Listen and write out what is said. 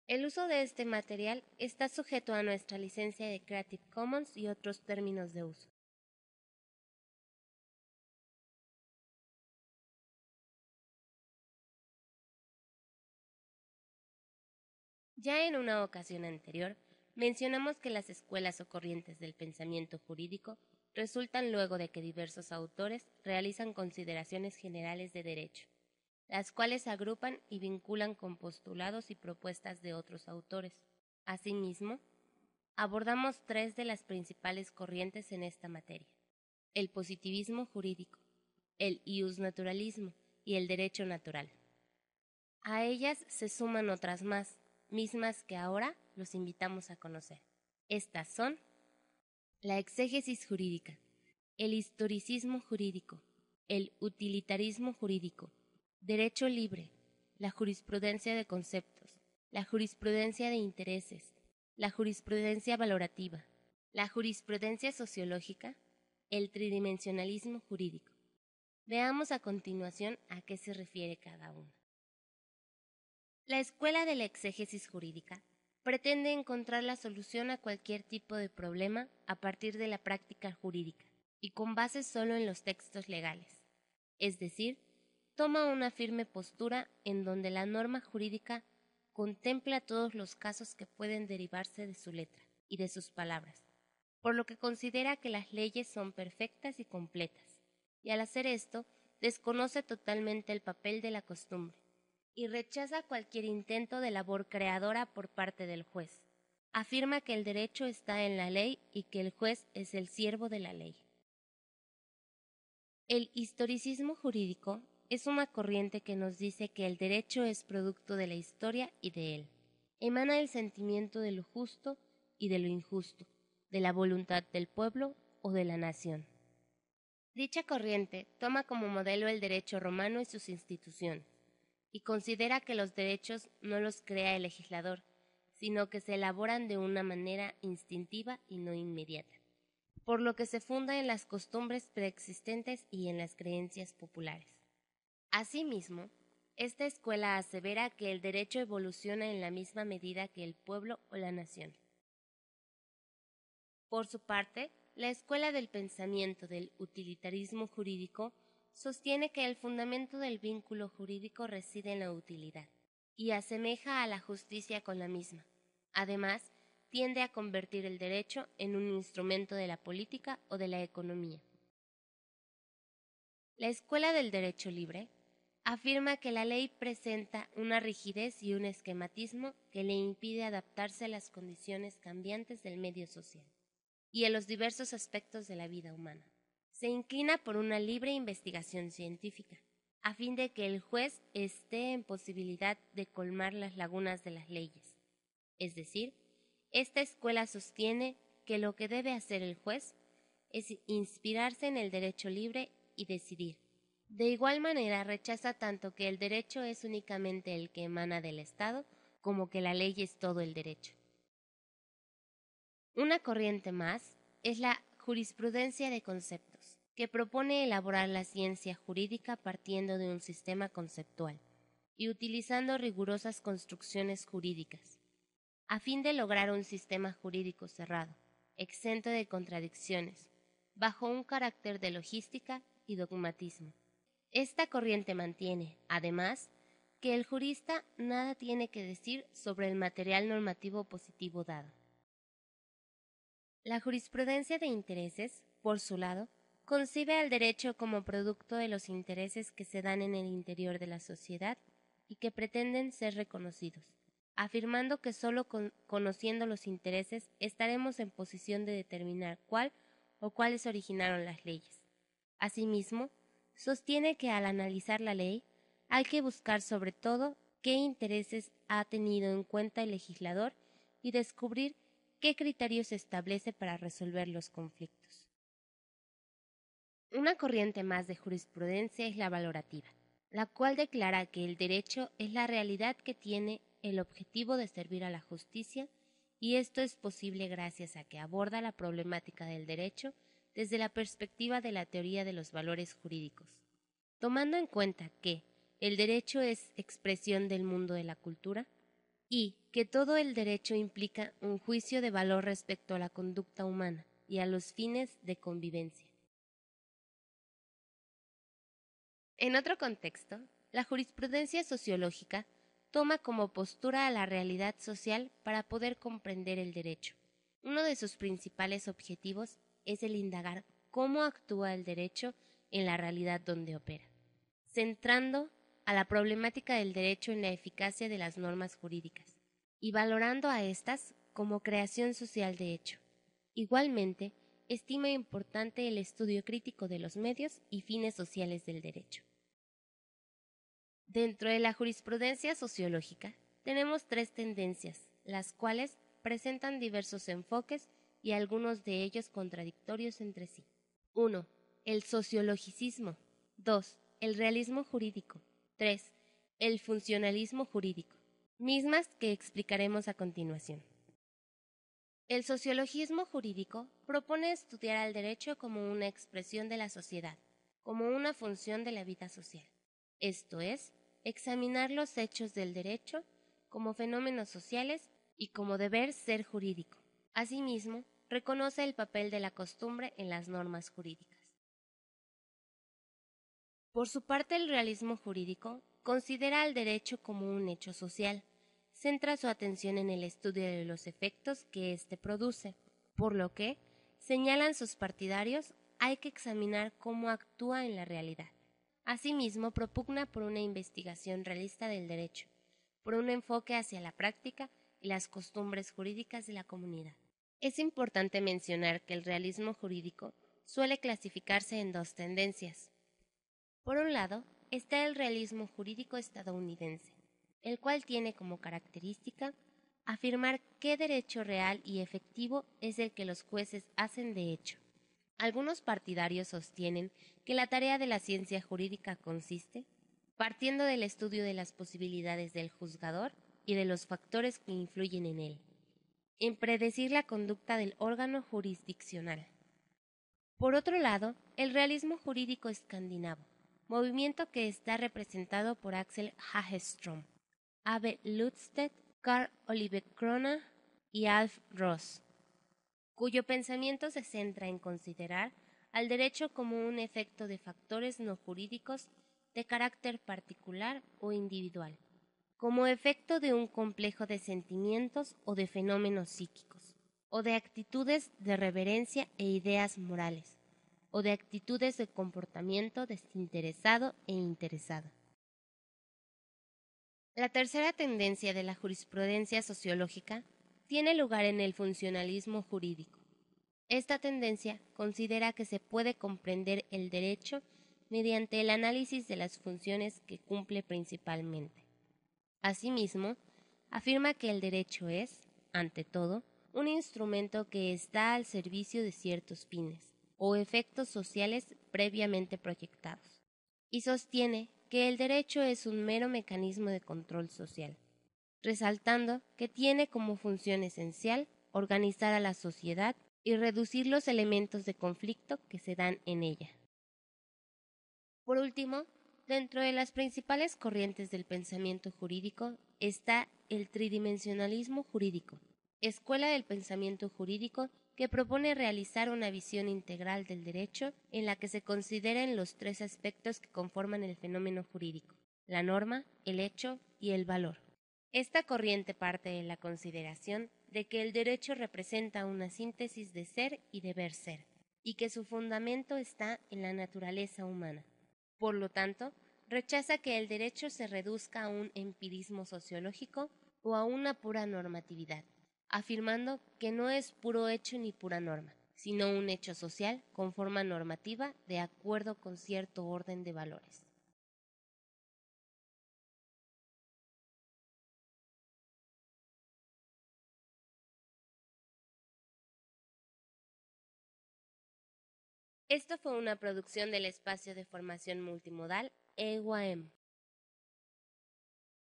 El uso de este material está sujeto a nuestra licencia de Creative Commons y otros términos de uso. Ya en una ocasión anterior, mencionamos que las escuelas o corrientes del pensamiento jurídico resultan luego de que diversos autores realizan consideraciones generales de derecho, las cuales agrupan y vinculan con postulados y propuestas de otros autores. Asimismo, abordamos tres de las principales corrientes en esta materia: el positivismo jurídico, el iusnaturalismo y el derecho natural. A ellas se suman otras más, mismas que ahora los invitamos a conocer. Estas son la exégesis jurídica, el historicismo jurídico, el utilitarismo jurídico, derecho libre, la jurisprudencia de conceptos, la jurisprudencia de intereses, la jurisprudencia valorativa, la jurisprudencia sociológica, el tridimensionalismo jurídico. Veamos a continuación a qué se refiere cada uno. La escuela de la exégesis jurídica pretende encontrar la solución a cualquier tipo de problema a partir de la práctica jurídica y con base solo en los textos legales, es decir, toma una firme postura en donde la norma jurídica contempla todos los casos que pueden derivarse de su letra y de sus palabras, por lo que considera que las leyes son perfectas y completas, y al hacer esto desconoce totalmente el papel de la costumbre y rechaza cualquier intento de labor creadora por parte del juez. Afirma que el derecho está en la ley y que el juez es el siervo de la ley. El historicismo jurídico es una corriente que nos dice que el derecho es producto de la historia y de él. Emana el sentimiento de lo justo y de lo injusto, de la voluntad del pueblo o de la nación. Dicha corriente toma como modelo el derecho romano y sus instituciones, y considera que los derechos no los crea el legislador, sino que se elaboran de una manera instintiva y no inmediata, por lo que se funda en las costumbres preexistentes y en las creencias populares. Asimismo, esta escuela asevera que el derecho evoluciona en la misma medida que el pueblo o la nación. Por su parte, la escuela del pensamiento del utilitarismo jurídico sostiene que el fundamento del vínculo jurídico reside en la utilidad, y asemeja a la justicia con la misma. Además, tiende a convertir el derecho en un instrumento de la política o de la economía. La escuela del derecho libre afirma que la ley presenta una rigidez y un esquematismo que le impide adaptarse a las condiciones cambiantes del medio social y a los diversos aspectos de la vida humana. Se inclina por una libre investigación científica, a fin de que el juez esté en posibilidad de colmar las lagunas de las leyes. Es decir, esta escuela sostiene que lo que debe hacer el juez es inspirarse en el derecho libre y decidir. De igual manera, rechaza tanto que el derecho es únicamente el que emana del Estado, como que la ley es todo el derecho. Una corriente más es la jurisprudencia de conceptos, que propone elaborar la ciencia jurídica partiendo de un sistema conceptual y utilizando rigurosas construcciones jurídicas, a fin de lograr un sistema jurídico cerrado, exento de contradicciones, bajo un carácter de logística y dogmatismo. Esta corriente mantiene, además, que el jurista nada tiene que decir sobre el material normativo positivo dado. La jurisprudencia de intereses, por su lado, concibe al derecho como producto de los intereses que se dan en el interior de la sociedad y que pretenden ser reconocidos, afirmando que sólo conociendo los intereses estaremos en posición de determinar cuál o cuáles originaron las leyes. Asimismo, sostiene que al analizar la ley hay que buscar sobre todo qué intereses ha tenido en cuenta el legislador y descubrir qué criterios se establece para resolver los conflictos. Una corriente más de jurisprudencia es la valorativa, la cual declara que el derecho es la realidad que tiene el objetivo de servir a la justicia, y esto es posible gracias a que aborda la problemática del derecho desde la perspectiva de la teoría de los valores jurídicos, tomando en cuenta que el derecho es expresión del mundo de la cultura. y que todo el derecho implica un juicio de valor respecto a la conducta humana y a los fines de convivencia. En otro contexto, la jurisprudencia sociológica toma como postura a la realidad social para poder comprender el derecho. Uno de sus principales objetivos es el indagar cómo actúa el derecho en la realidad donde opera, centrando a la problemática del derecho en la eficacia de las normas jurídicas y valorando a éstas como creación social de hecho. Igualmente, estima importante el estudio crítico de los medios y fines sociales del derecho. Dentro de la jurisprudencia sociológica tenemos tres tendencias, las cuales presentan diversos enfoques y algunos de ellos contradictorios entre sí. 1. El sociologicismo. 2. El realismo jurídico. 3. El funcionalismo jurídico, mismas que explicaremos a continuación. El sociologismo jurídico propone estudiar al derecho como una expresión de la sociedad, como una función de la vida social. Esto es, examinar los hechos del derecho como fenómenos sociales y como deber ser jurídico. Asimismo, reconoce el papel de la costumbre en las normas jurídicas. Por su parte, el realismo jurídico considera al derecho como un hecho social. Centra su atención en el estudio de los efectos que éste produce, por lo que, señalan sus partidarios, hay que examinar cómo actúa en la realidad. Asimismo, propugna por una investigación realista del derecho, por un enfoque hacia la práctica y las costumbres jurídicas de la comunidad. Es importante mencionar que el realismo jurídico suele clasificarse en dos tendencias. Por un lado, está el realismo jurídico estadounidense, el cual tiene como característica afirmar qué derecho real y efectivo es el que los jueces hacen de hecho. Algunos partidarios sostienen que la tarea de la ciencia jurídica consiste, partiendo del estudio de las posibilidades del juzgador y de los factores que influyen en él, en predecir la conducta del órgano jurisdiccional. Por otro lado, el realismo jurídico escandinavo, movimiento que está representado por Axel Hagström, Ave Lundstedt, Carl Oliver Krona y Alf Ross, cuyo pensamiento se centra en considerar al derecho como un efecto de factores no jurídicos de carácter particular o individual, como efecto de un complejo de sentimientos o de fenómenos psíquicos, o de actitudes de reverencia e ideas morales, o de actitudes de comportamiento desinteresado e interesado. La tercera tendencia de la jurisprudencia sociológica tiene lugar en el funcionalismo jurídico. Esta tendencia considera que se puede comprender el derecho mediante el análisis de las funciones que cumple principalmente. Asimismo, afirma que el derecho es, ante todo, un instrumento que está al servicio de ciertos fines o efectos sociales previamente proyectados, y sostiene que el derecho es un mero mecanismo de control social, resaltando que tiene como función esencial organizar a la sociedad y reducir los elementos de conflicto que se dan en ella. Por último, dentro de las principales corrientes del pensamiento jurídico está el tridimensionalismo jurídico, escuela del pensamiento jurídico que propone realizar una visión integral del derecho en la que se consideren los tres aspectos que conforman el fenómeno jurídico: la norma, el hecho y el valor. Esta corriente parte de la consideración de que el derecho representa una síntesis de ser y deber ser, y que su fundamento está en la naturaleza humana. Por lo tanto, rechaza que el derecho se reduzca a un empirismo sociológico o a una pura normatividad, afirmando que no es puro hecho ni pura norma, sino un hecho social con forma normativa de acuerdo con cierto orden de valores. Esto fue una producción del Espacio de Formación Multimodal EWAEM.